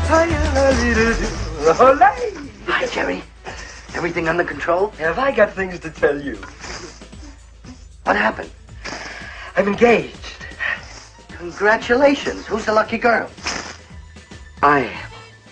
Hi, Jerry. Everything under control? Have I got things to tell you? What happened? I'm engaged. Congratulations. Who's the lucky girl? I am.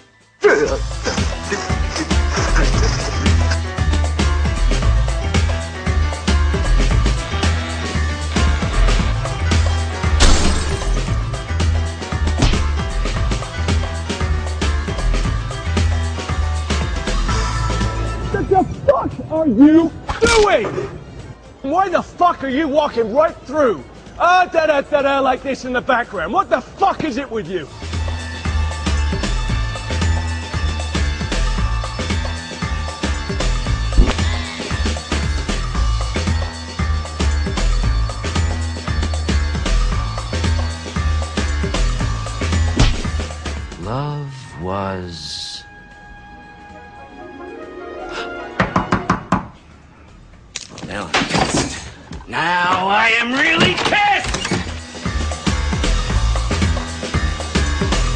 What the fuck are you doing? Why the fuck are you walking right through? Da-da-da-da like this in the background. What the fuck is it with you? Love was... Now I'm pissed. Now I am really pissed!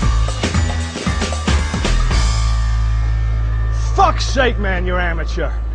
Fuck's sake, man, you're amateur.